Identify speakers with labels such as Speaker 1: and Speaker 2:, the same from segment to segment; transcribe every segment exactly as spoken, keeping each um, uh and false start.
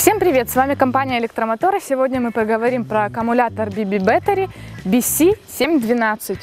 Speaker 1: Всем привет! С вами компания Электромотор. Сегодня мы поговорим про аккумулятор би би Battery би си семь двенадцать.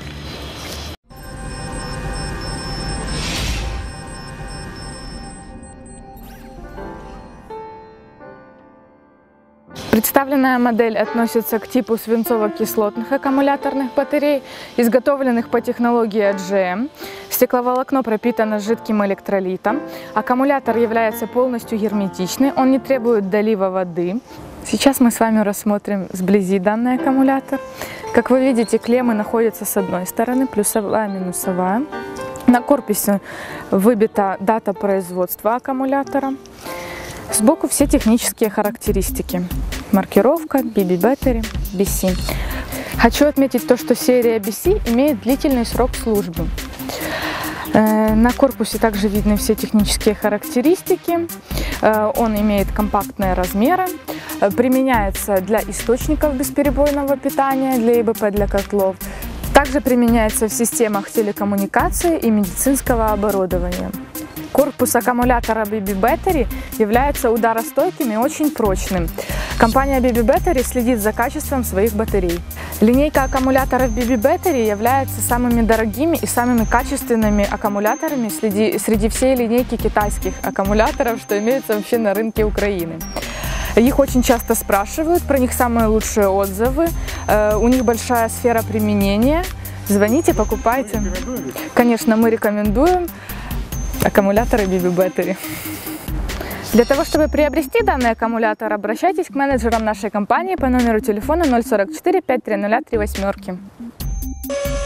Speaker 1: Представленная модель относится к типу свинцово-кислотных аккумуляторных батарей, изготовленных по технологии эй джи эм. Стекловолокно пропитано жидким электролитом. Аккумулятор является полностью герметичный, он не требует долива воды. Сейчас мы с вами рассмотрим сблизи данный аккумулятор. Как вы видите, клеммы находятся с одной стороны, плюсовая и минусовая. На корпусе выбита дата производства аккумулятора. Сбоку все технические характеристики. Маркировка би би Battery би си. Хочу отметить то, что серия би си имеет длительный срок службы. На корпусе также видны все технические характеристики. Он имеет компактные размеры, применяется для источников бесперебойного питания, для и бэ пэ для котлов. Также применяется в системах телекоммуникации и медицинского оборудования. Корпус аккумулятора би би Battery является ударостойким и очень прочным. Компания би би Battery следит за качеством своих батарей. Линейка аккумуляторов би би Battery является самыми дорогими и самыми качественными аккумуляторами среди, среди всей линейки китайских аккумуляторов, что имеются вообще на рынке Украины. Их очень часто спрашивают, про них самые лучшие отзывы, у них большая сфера применения. Звоните, покупайте. Конечно, мы рекомендуем аккумуляторы би би Battery. Для того, чтобы приобрести данный аккумулятор, обращайтесь к менеджерам нашей компании по номеру телефона ноль сорок четыре пятьсот тридцать три восемь.